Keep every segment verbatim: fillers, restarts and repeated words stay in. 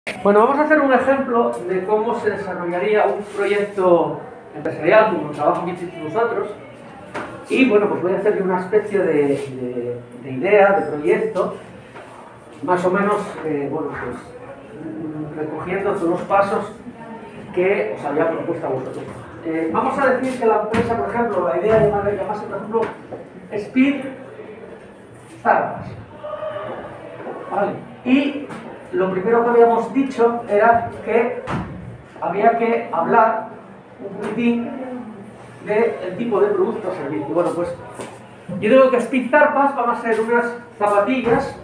Bueno, vamos a hacer un ejemplo de cómo se desarrollaría un proyecto empresarial como el trabajo que hiciste vosotros. Y bueno, pues voy a hacerle una especie de, de, de idea, de proyecto, más o menos, eh, bueno, pues recogiendo todos los pasos que os había propuesto a vosotros. Eh, vamos a decir que la empresa, por ejemplo, la idea de llamarse, por ejemplo, Speed Startups. ¿Vale? Y lo primero que habíamos dicho era que había que hablar un poquitín del tipo de producto o servicio. Bueno, pues yo digo que Speed Startups van a ser unas zapatillas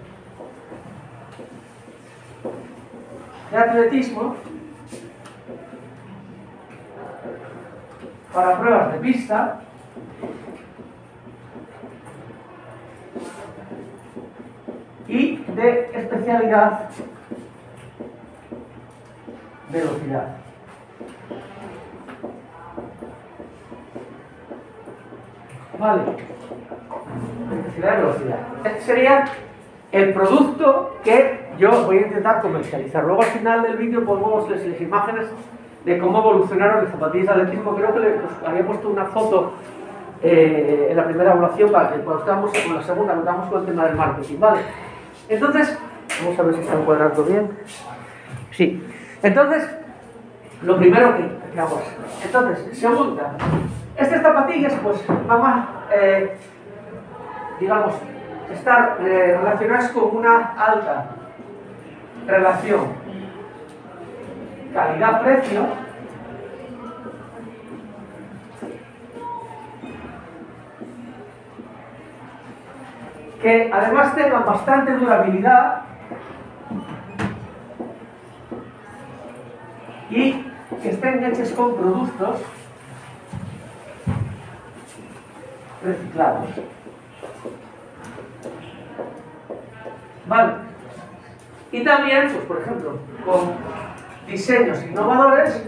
de atletismo para pruebas de pista y de especialidad velocidad. Vale, especialidad velocidad. Este sería el producto que yo voy a intentar comercializar. Luego al final del vídeo ponemos las, las imágenes de cómo evolucionaron las zapatillas de atletismo. Creo que les había puesto una foto eh, en la primera evaluación, para que cuando estábamos con la segunda, cuando estábamos con el tema del marketing, ¿vale? Entonces, vamos a ver si está encuadrando bien. Sí. Entonces, lo primero que, que hago es, entonces, segunda, estas zapatillas pues van a, eh, digamos, estar eh, relacionadas con una alta relación calidad-precio, que además tengan bastante durabilidad y que estén hechos con productos reciclados. Vale. Y también, pues por ejemplo, con diseños innovadores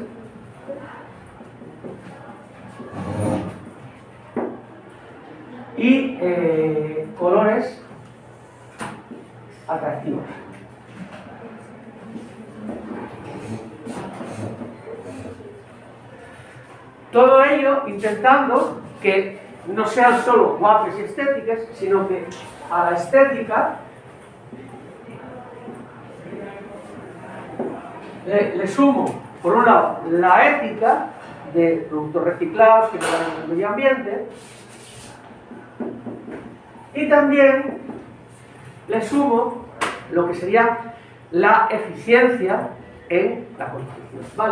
y eh, colores atractivos. Todo ello intentando que no sean solo guapas y estéticas, sino que a la estética le, le sumo, por un lado, la ética de productos reciclados que no dañan el medio ambiente, y también le sumo lo que sería la eficiencia en la construcción, ¿vale?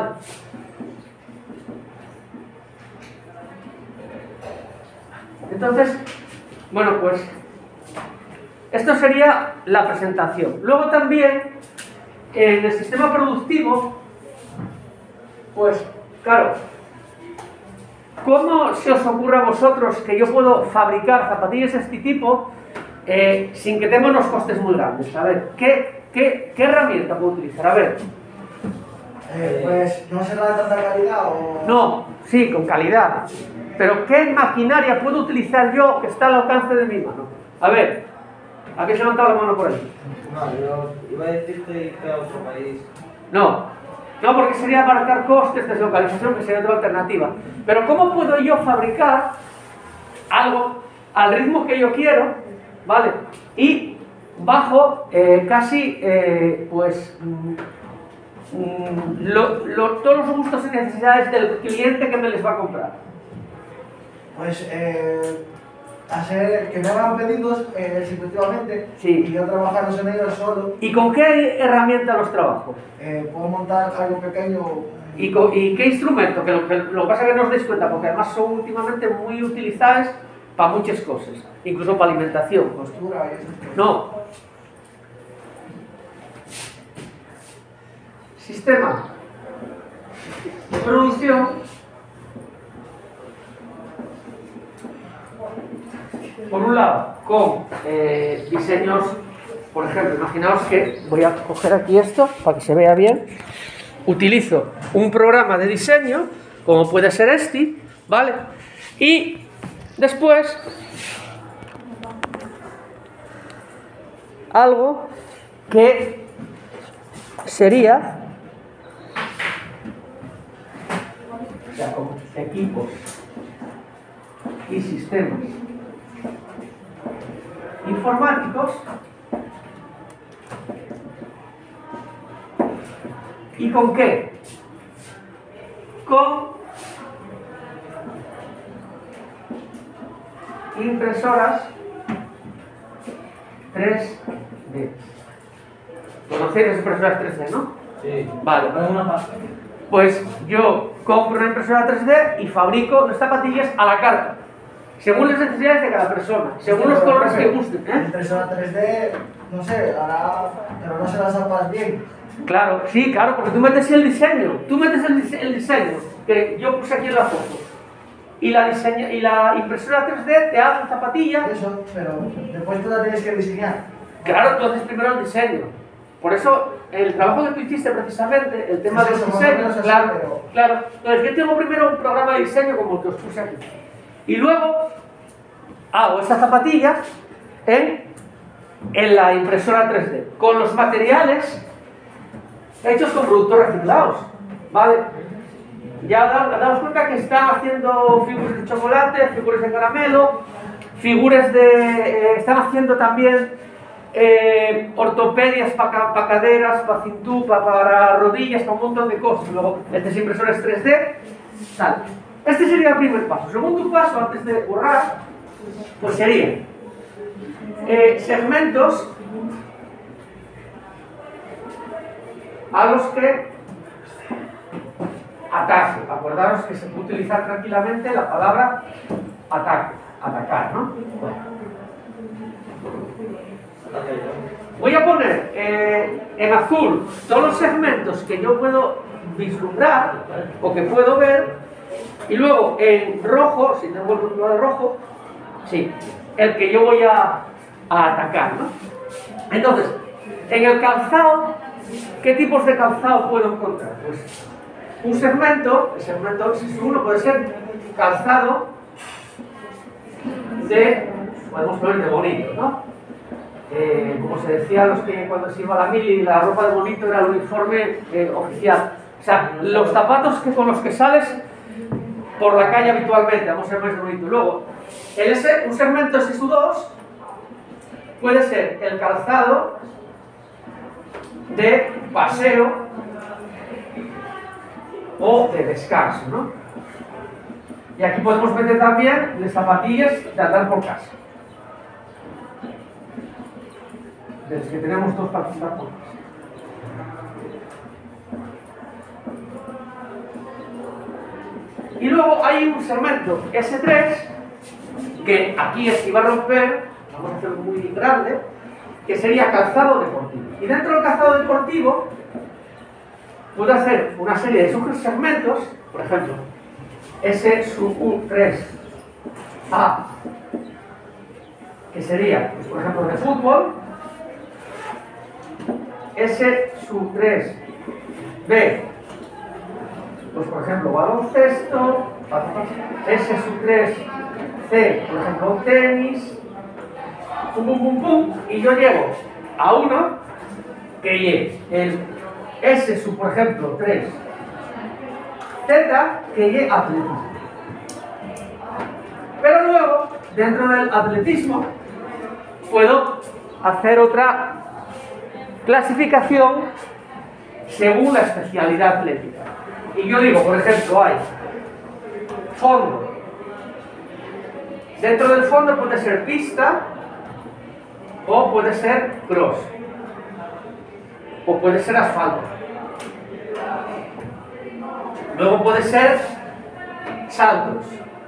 Entonces, bueno, pues esto sería la presentación. Luego también, en el sistema productivo, pues, claro, ¿cómo se os ocurre a vosotros que yo puedo fabricar zapatillas de este tipo eh, sin que tenga unos costes muy grandes? A ver, ¿qué, qué, qué herramienta puedo utilizar? A ver. Eh, pues, ¿no será de tanta calidad o...? No, sí, con calidad. Pero ¿qué maquinaria puedo utilizar yo que está al alcance de mi mano? A ver, ¿a qué se ha levantado la mano por ahí? No, yo iba a decirte irte a otro país. No, no, porque sería abarcar costes, deslocalización, que sería otra alternativa. Pero ¿cómo puedo yo fabricar algo al ritmo que yo quiero, ¿vale? Y bajo eh, casi, eh, pues, mm, lo, lo, todos los gustos y necesidades del cliente que me les va a comprar. Pues, eh, hacer que me hagan pedidos eh, efectivamente, Sí. y yo trabajarlos en ellos solo. ¿Y con qué herramienta los trabajo? Eh, puedo montar algo pequeño. ¿Y, con, ¿Y qué instrumento? Que lo, que lo que pasa es que no os dais cuenta, porque además son últimamente muy utilizadas para muchas cosas, incluso para alimentación. Costura y eso. No. Sistema de producción. Por un lado, con eh, diseños, por ejemplo, imaginaos que voy a coger aquí esto para que se vea bien. Utilizo un programa de diseño, como puede ser este, ¿vale? Y después algo que sería, o sea, con equipos y sistemas informáticos, ¿y con qué? Con impresoras tres D. ¿Conocéis las impresoras tres D, no? Sí. Vale. Pues yo compro una impresora tres D y fabrico las zapatillas a la carta, según las necesidades de cada persona, según los colores que gusten, ¿eh? Impresora tres D, no sé, hará, pero no se las zapas bien. Claro, sí, claro, porque tú metes el diseño, tú metes el, dise el diseño, que yo puse aquí en la foto, y la, diseña, y la impresora tres D te hace zapatilla. Eso, pero después tú la tienes que diseñar. Claro, tú haces primero el diseño. Por eso, el trabajo que tú hiciste precisamente, el tema Sí, de sí, los más o menos diseños, así, claro, pero- claro. Entonces yo tengo primero un programa de diseño como el que os puse aquí. Y luego hago esta zapatilla en, en la impresora tres D, con los materiales hechos con productos reciclados, ¿vale? Ya da- daos cuenta que están haciendo figuras de chocolate, figuras de caramelo, figuras de... eh, están haciendo también eh, ortopedias para pa caderas, para cintura, pa para rodillas, para un montón de cosas. Luego, estas impresoras tres D, tal. Este sería el primer paso. Segundo paso, antes de borrar, pues sería eh, segmentos a los que ataque. Acordaros que se puede utilizar tranquilamente la palabra ataque, atacar, ¿no? Bueno. Voy a poner eh, en azul todos los segmentos que yo puedo vislumbrar o que puedo ver, y luego en rojo, si tengo el número de rojo, sí, el que yo voy a, a atacar, ¿no? Entonces, en el calzado, ¿qué tipos de calzado puedo encontrar? Pues un segmento, el segmento uno puede ser calzado de, podemos poner de bonito, ¿no? Eh, como se decía los que cuando se iba a la mili, la ropa de bonito era el uniforme eh, oficial. O sea, los zapatos que con los que sales por la calle habitualmente, vamos a ser más bonito. Luego, el S, un segmento S U dos puede ser el calzado de paseo o de descanso, ¿no? Y aquí podemos meter también las zapatillas de andar por casa. Desde que tenemos dos para andar por casa. Y luego hay un segmento S tres, que aquí es que iba a romper, vamos a hacerlo muy grande, que sería calzado deportivo. Y dentro del calzado deportivo puedo hacer una serie de subsegmentos, por ejemplo, S sub U tres A, que sería, pues, por ejemplo, de fútbol, S sub tres B, pues por ejemplo, baloncesto, S sub tres C, por ejemplo, tenis, pum pum pum pum, y yo llego a uno que es el S sub, por ejemplo, tres Z, que es atletismo. Pero luego, dentro del atletismo, puedo hacer otra clasificación según la especialidad atlética. Y yo digo, por ejemplo, hay fondo. Dentro del fondo puede ser pista o puede ser cross o puede ser asfalto. Luego puede ser saltos.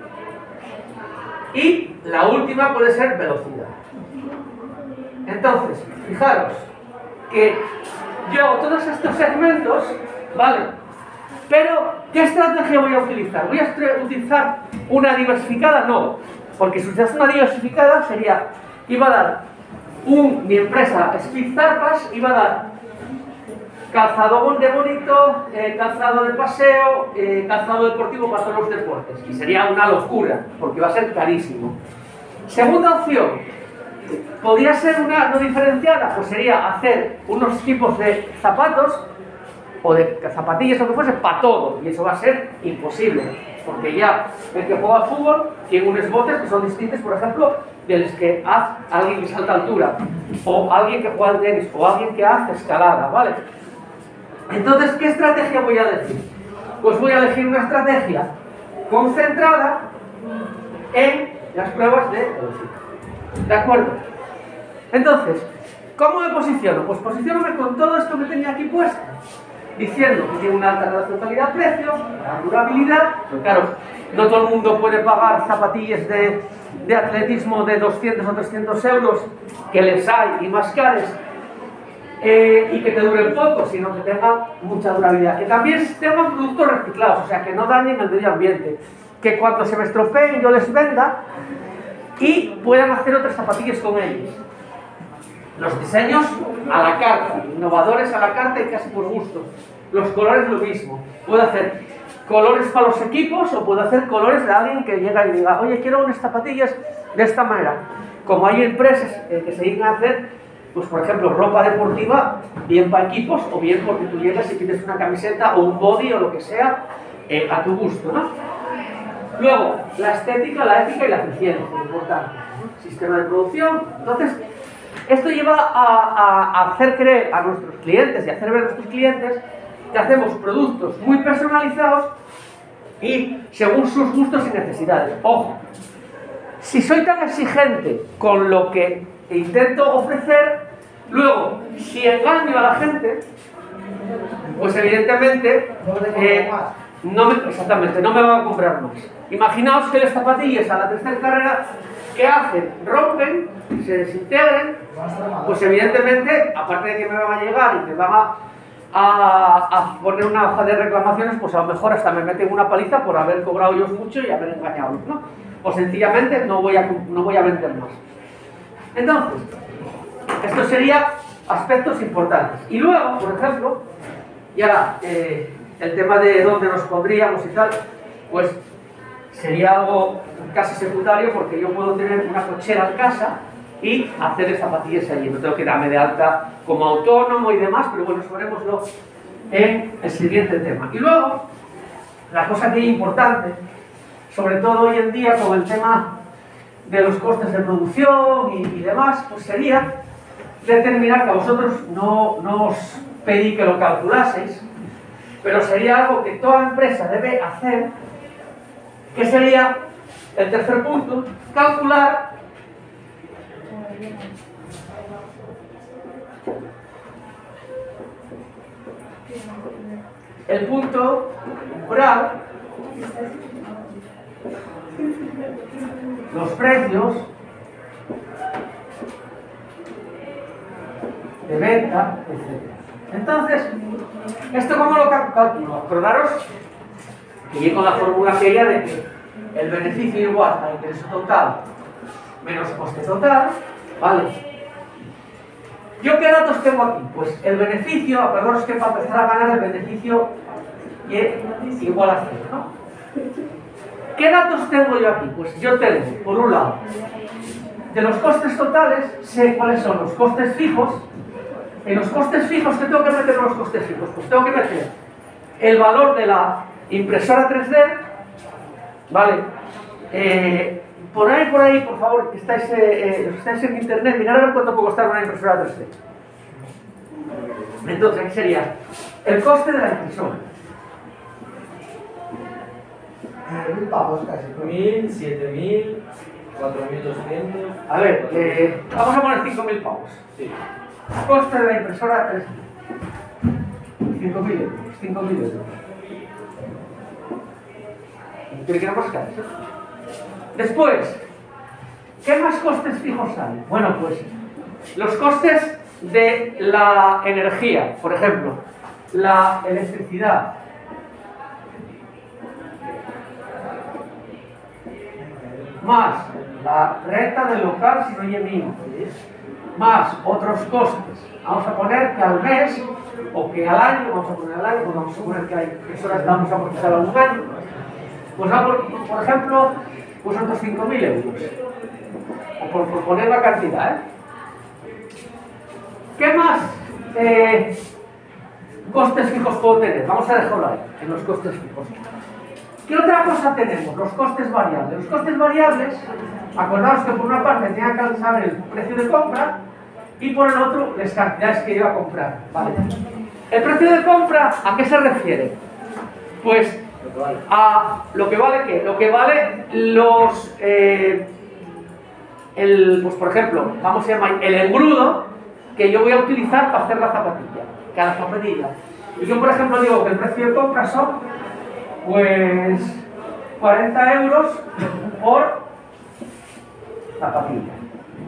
Y la última puede ser velocidad. Entonces, fijaros que yo hago todos estos segmentos, ¿vale? Pero, ¿qué estrategia voy a utilizar? ¿Voy a utilizar una diversificada? No, porque si utilizas una diversificada sería, iba a dar un, mi empresa Speed Zarpas, iba a dar calzado de bonito, eh, calzado de paseo, eh, calzado deportivo para todos los deportes, y sería una locura, porque va a ser carísimo. Segunda opción, ¿Podría ser una no diferenciada? Pues sería hacer unos tipos de zapatos o de zapatillas o lo que fuese para todo, y eso va a ser imposible, porque ya el que juega al fútbol tiene unos botes que son distintos, por ejemplo, de los que hace alguien que salta altura, o alguien que juega al tenis, o alguien que hace escalada, ¿vale? Entonces, ¿qué estrategia voy a elegir? Pues voy a elegir una estrategia concentrada en las pruebas de velocidad. ¿De acuerdo? Entonces, ¿cómo me posiciono? Pues posiciono con todo esto que tenía aquí puesto, diciendo que tiene una alta relación calidad-precio, la durabilidad, pero claro, no todo el mundo puede pagar zapatillas de, de atletismo de doscientos o trescientos euros, que les hay, y más caras, eh, y que te duren poco, sino que tengan mucha durabilidad. Que también tengan productos reciclados, o sea, que no dañen el medio ambiente, que cuando se me estropeen yo les venda y puedan hacer otras zapatillas con ellos. Los diseños a la carta, innovadores a la carta y casi por gusto. Los colores lo mismo. Puedo hacer colores para los equipos o puedo hacer colores de alguien que llega y diga, oye, quiero unas zapatillas de esta manera. Como hay empresas eh, que se dedican a hacer, pues por ejemplo, ropa deportiva, bien para equipos o bien porque tú llegas y pides una camiseta o un body o lo que sea eh, a tu gusto, ¿no? Luego, la estética, la ética y la eficiencia, importante. Sistema de producción. Entonces, esto lleva a, a, a hacer creer a nuestros clientes y hacer ver a nuestros clientes que hacemos productos muy personalizados y según sus gustos y necesidades. Ojo, si soy tan exigente con lo que intento ofrecer, luego, si engaño a la gente, pues evidentemente eh, no me, exactamente, no me van a comprar más. Imaginaos que las zapatillas a la tercera carrera, ¿qué hacen? Rompen, se desintegren, pues evidentemente, aparte de que me van a llegar y me van a, a, a poner una hoja de reclamaciones, pues a lo mejor hasta me meten una paliza por haber cobrado yo mucho y haber engañado, ¿no? O sencillamente no voy a, no voy a vender más. Entonces, esto sería aspectos importantes. Y luego, por ejemplo, y ahora, eh, el tema de dónde nos pondríamos y tal, pues sería algo casi secundario porque yo puedo tener una cochera en casa y hacer zapatillas allí. No tengo que darme de alta como autónomo y demás, pero bueno, eso veremoslo en el siguiente tema. Y luego, la cosa que es importante, sobre todo hoy en día con el tema de los costes de producción y, y demás, pues sería determinar, que a vosotros no, no os pedí que lo calculaseis, pero sería algo que toda empresa debe hacer, que sería el tercer punto, calcular el punto umbral, los precios de venta, etcétera. Entonces, ¿esto cómo lo calculo? Acordaros que llego con la fórmula aquella de que el beneficio igual al ingreso total menos coste total, ¿vale? ¿Yo qué datos tengo aquí? Pues el beneficio, acordaros que para empezar a ganar el beneficio es igual a cero, ¿no? ¿Qué datos tengo yo aquí? Pues yo tengo, por un lado, de los costes totales, sé cuáles son los costes fijos. En los costes fijos, ¿qué tengo que meter en los costes fijos? Pues tengo que meter el valor de la impresora tres D, ¿vale? Eh, por ahí, por ahí, por favor, que estáis, eh, eh, estáis en internet, mirad a ver cuánto puede costar una impresora tres D. Entonces, aquí sería el coste de la impresora. Mil pavos casi. Mil, siete mil, cuatro mil doscientos. A ver, eh, vamos a poner cinco mil pavos. Sí. Coste de la impresora tres D. cinco mil euros. cinco mil euros. ¿Tiene que ir más caro? Después, ¿qué más costes fijos hay? Bueno, pues los costes de la energía, por ejemplo, la electricidad, más la renta del local si no hay mínimo, más otros costes. Vamos a poner que al mes o que al año, vamos a poner al año, pues vamos a poner que hay impresoras que vamos a amortizar a un año. Pues por, por ejemplo, pues otros cinco mil euros. O por, por poner la cantidad, ¿eh? ¿Qué más eh, costes fijos puedo tener? Vamos a dejarlo ahí, en los costes fijos. ¿Qué otra cosa tenemos? Los costes variables. Los costes variables, acordaos que por una parte tenía que saber el precio de compra y por el otro las cantidades que iba a comprar. ¿Vale? ¿El precio de compra a qué se refiere? Pues a lo que vale ¿qué? Lo que vale los... Eh, el, pues por ejemplo, vamos a llamar el engrudo que yo voy a utilizar para hacer la zapatilla, cada zapatilla. Y yo por ejemplo digo que el precio de compra son pues cuarenta euros por zapatilla.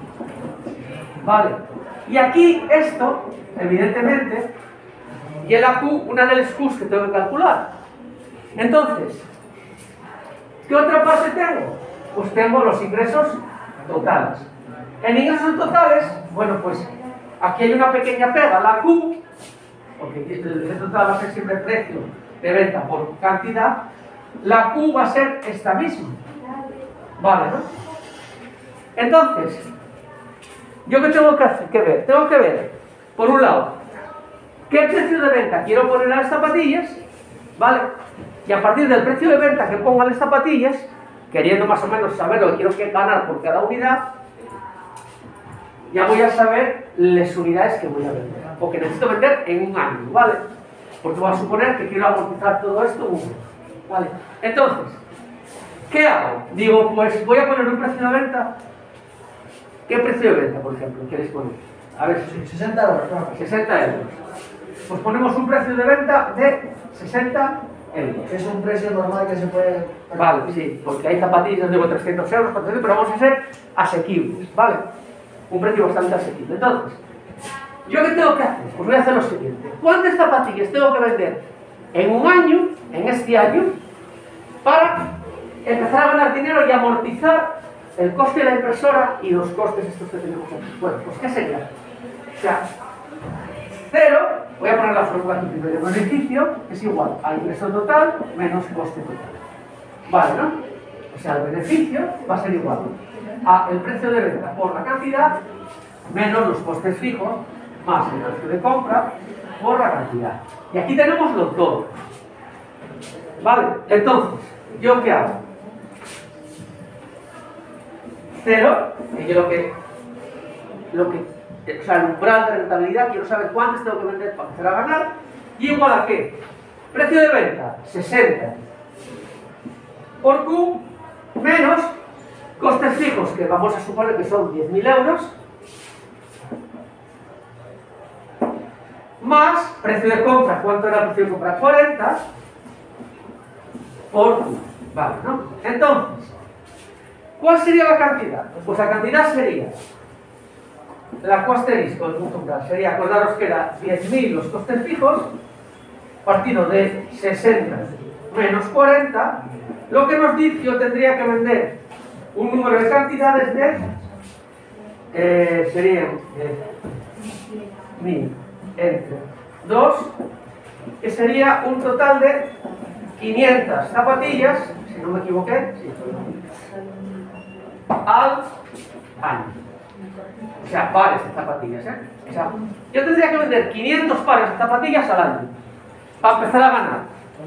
Vale. Y aquí esto, evidentemente, y el A Q, una de las Qs que tengo que calcular. Entonces, ¿qué otra parte tengo? Pues tengo los ingresos totales. En ingresos totales, bueno, pues aquí hay una pequeña pega, la Q, porque el ingreso total va a ser siempre el precio de venta por cantidad, la Q va a ser esta misma. Vale, ¿no? Entonces, ¿yo qué tengo que hacer? ¿Qué ver? Tengo que ver, por un lado, ¿qué precio de venta quiero poner a las zapatillas? ¿Vale? Y a partir del precio de venta que ponga las zapatillas, queriendo más o menos saber lo que quiero que ganar por cada unidad, ya voy a saber las unidades que voy a vender, o que necesito vender en un año, ¿vale? Porque voy a suponer que quiero amortizar todo esto en un año, ¿vale? Entonces, ¿qué hago? Digo, pues voy a poner un precio de venta. ¿Qué precio de venta, por ejemplo, queréis poner? A ver, sesenta euros, claro. sesenta euros. Pues ponemos un precio de venta de sesenta euros. Es un precio normal que se puede... Vale, sí, porque hay zapatillas de trescientos euros, cuatrocientos, pero vamos a ser asequibles, ¿vale? Un precio bastante asequible. Entonces, ¿yo qué tengo que hacer? Pues voy a hacer lo siguiente. ¿Cuántas zapatillas tengo que vender en un año, en este año, para empezar a ganar dinero y amortizar el coste de la impresora y los costes estos que tenemos aquí? Bueno, pues ¿qué sería? O sea, cero, voy a poner la fórmula aquí primero, beneficio es igual al ingreso total menos coste total. Vale, ¿no? O sea, el beneficio va a ser igual a el precio de venta por la cantidad menos los costes fijos más el precio de compra por la cantidad. Y aquí tenemos los dos. Vale, entonces, ¿yo qué hago? Cero, y yo lo que, lo que, o sea, el umbral de rentabilidad, quiero saber cuántas tengo que vender para empezar a ganar, y igual a qué? Precio de venta, sesenta por Q menos costes fijos, que vamos a suponer que son diez mil euros, más precio de compra, ¿cuánto era el precio de compra? cuarenta por Q. Vale, ¿no? Entonces, ¿cuál sería la cantidad? Pues la cantidad sería la Q asterisco, el punto umbral, sería, acordaros que era diez mil los costes fijos, partido de sesenta menos cuarenta, lo que nos dice que yo tendría que vender un número de cantidades de, eh, serían eh, mil entre dos, que sería un total de quinientas zapatillas, si no me equivoqué, sí, al año. O sea, pares de zapatillas, ¿eh? O sea, yo tendría que vender quinientos pares de zapatillas al año para empezar a ganar.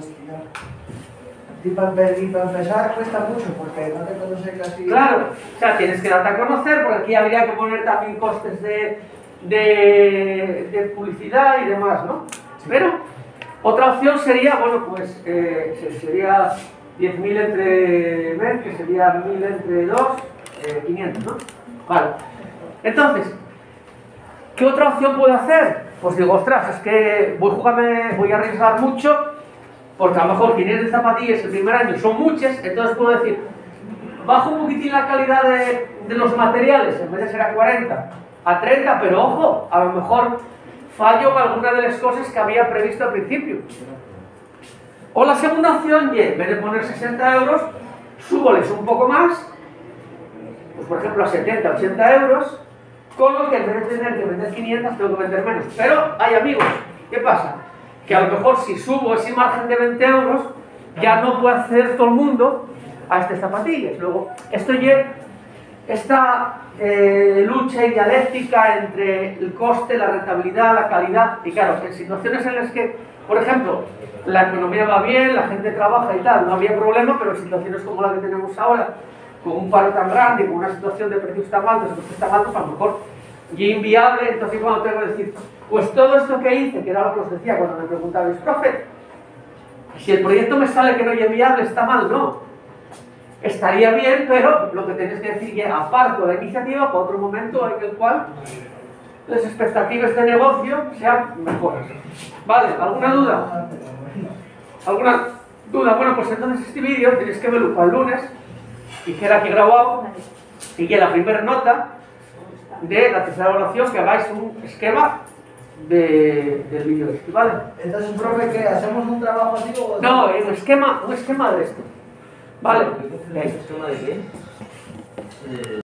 Y para, y para empezar cuesta mucho porque no te conoce casi... Claro, o sea, tienes que darte a conocer, porque aquí habría que poner también costes de, de, de publicidad y demás, ¿no? Sí. Pero otra opción sería, bueno, pues eh, sería diez mil entre mes, que sería mil entre dos, eh, quinientos, ¿no? Vale. Entonces, ¿qué otra opción puedo hacer? Pues digo, ostras, es que voy a, jugarme, voy a arriesgar mucho, porque a lo mejor quinientas zapatillas el primer año son muchas, entonces puedo decir, bajo un poquitín la calidad de, de los materiales, en vez de ser a cuarenta, a treinta, pero ojo, a lo mejor fallo con alguna de las cosas que había previsto al principio. O la segunda opción, y en vez de poner sesenta euros, súboles un poco más, pues por ejemplo a setenta, ochenta euros, con lo que en vez de tener que vender quinientas, tengo que vender menos. Pero hay amigos, ¿qué pasa? Que a lo mejor si subo ese margen de veinte euros, ya no puede acceder todo el mundo a estas zapatillas. Luego, esto ya, esta eh, lucha y dialéctica entre el coste, la rentabilidad, la calidad, y claro, en situaciones en las que, por ejemplo, la economía va bien, la gente trabaja y tal, no había problema, pero en situaciones como la que tenemos ahora, con un paro tan grande, con una situación de precios tan altos, de costes tan altos, a lo mejor ya inviable. Entonces cuando tengo que decir, pues todo esto que hice, que era lo que os decía cuando me preguntabais, profe, si el proyecto me sale que no es viable, está mal, no. Estaría bien, pero lo que tenéis que decir ya aparto la iniciativa para otro momento en el cual las expectativas de negocio sean mejores. ¿Vale? ¿Alguna duda? ¿Alguna duda? Bueno, pues entonces este vídeo tenéis que verlo para el lunes, y queda aquí grabado, y que la primera nota de la tercera evaluación que hagáis un esquema de, del vídeo este, ¿vale? Entonces, profe, ¿qué? ¿Hacemos un trabajo así o...? No, un esquema, un esquema de esto. ¿Vale? ¿Esquema de qué?